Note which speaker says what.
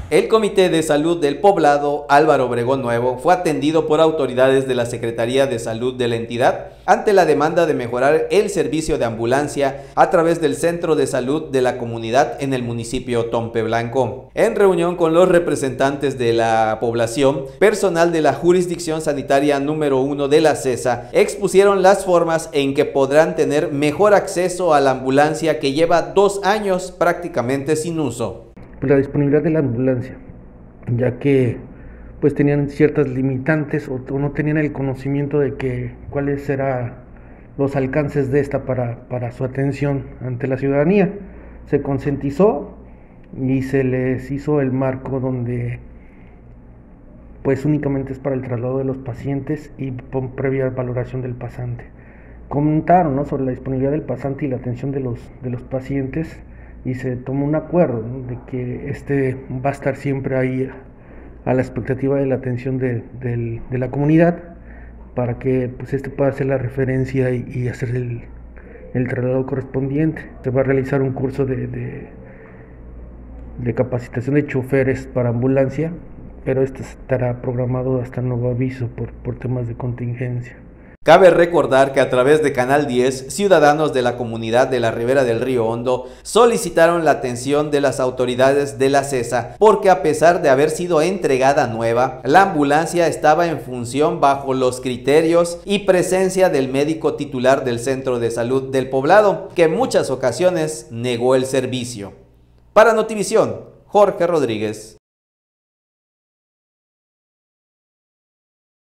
Speaker 1: El Comité de Salud del Poblado Álvaro Obregón Nuevo fue atendido por autoridades de la Secretaría de Salud de la entidad ante la demanda de mejorar el servicio de ambulancia a través del Centro de Salud de la comunidad en el municipio Tompe Blanco. En reunión con los representantes de la población, personal de la Jurisdicción Sanitaria número 1 de la CESA expusieron las formas en que podrán tener mejor acceso a la ambulancia que lleva 2 años prácticamente sin uso.
Speaker 2: La disponibilidad de la ambulancia, ya que pues tenían ciertas limitantes o no tenían el conocimiento de cuáles eran los alcances de esta para su atención ante la ciudadanía. Se concientizó y se les hizo el marco donde pues únicamente es para el traslado de los pacientes y previa valoración del pasante. Comentaron, ¿no?, sobre la disponibilidad del pasante y la atención de los pacientes, y se tomó un acuerdo, ¿no?, de que va a estar siempre ahí a la expectativa de la atención de la comunidad, para que pues pueda hacer la referencia y hacer el traslado correspondiente. Se va a realizar un curso de capacitación de choferes para ambulancia, pero estará programado hasta nuevo aviso por temas de contingencia.
Speaker 1: Cabe recordar que a través de Canal 10, ciudadanos de la comunidad de la Ribera del Río Hondo solicitaron la atención de las autoridades de la CESA porque, a pesar de haber sido entregada nueva, la ambulancia estaba en función bajo los criterios y presencia del médico titular del Centro de Salud del Poblado, que en muchas ocasiones negó el servicio. Para Notivisión, Jorge Rodríguez.